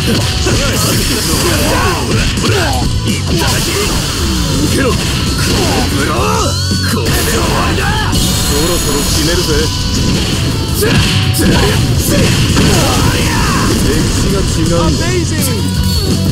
受けろ。ブロー。これで終わりだ。そろそろ決めるぜ。歴史が違うんだ。